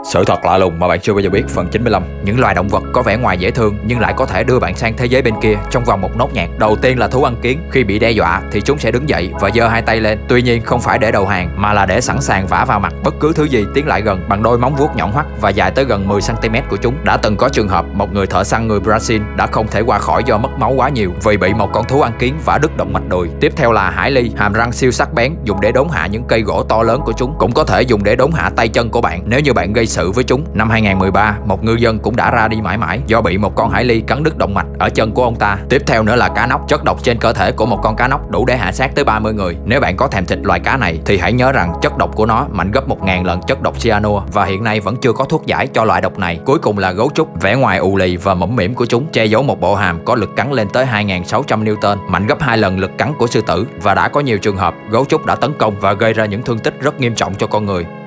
Sự thật lạ lùng mà bạn chưa bao giờ biết phần 95. Những loài động vật có vẻ ngoài dễ thương nhưng lại có thể đưa bạn sang thế giới bên kia trong vòng một nốt nhạc. Đầu tiên là thú ăn kiến. Khi bị đe dọa thì chúng sẽ đứng dậy và giơ hai tay lên. Tuy nhiên không phải để đầu hàng mà là để sẵn sàng vả vào mặt bất cứ thứ gì tiến lại gần bằng đôi móng vuốt nhọn hoắt và dài tới gần 10 cm của chúng. Đã từng có trường hợp một người thợ săn người Brazil đã không thể qua khỏi do mất máu quá nhiều vì bị một con thú ăn kiến vả đứt động mạch đùi. Tiếp theo là hải ly, hàm răng siêu sắc bén dùng để đốn hạ những cây gỗ to lớn của chúng, cũng có thể dùng để đốn hạ tay chân của bạn nếu như bạn gây sự với chúng. Năm 2013, một ngư dân cũng đã ra đi mãi mãi do bị một con hải ly cắn đứt động mạch ở chân của ông ta. Tiếp theo nữa là cá nóc. Chất độc trên cơ thể của một con cá nóc đủ để hạ sát tới 30 người. Nếu bạn có thèm thịt loài cá này thì hãy nhớ rằng chất độc của nó mạnh gấp 1000 lần chất độc cyanua và hiện nay vẫn chưa có thuốc giải cho loại độc này. Cuối cùng là gấu trúc. Vẻ ngoài ù lì và mũm mĩm của chúng che giấu một bộ hàm có lực cắn lên tới 2600 Newton, mạnh gấp 2 lần lực cắn của sư tử, và đã có nhiều trường hợp gấu trúc đã tấn công và gây ra những thương tích rất nghiêm trọng cho con người.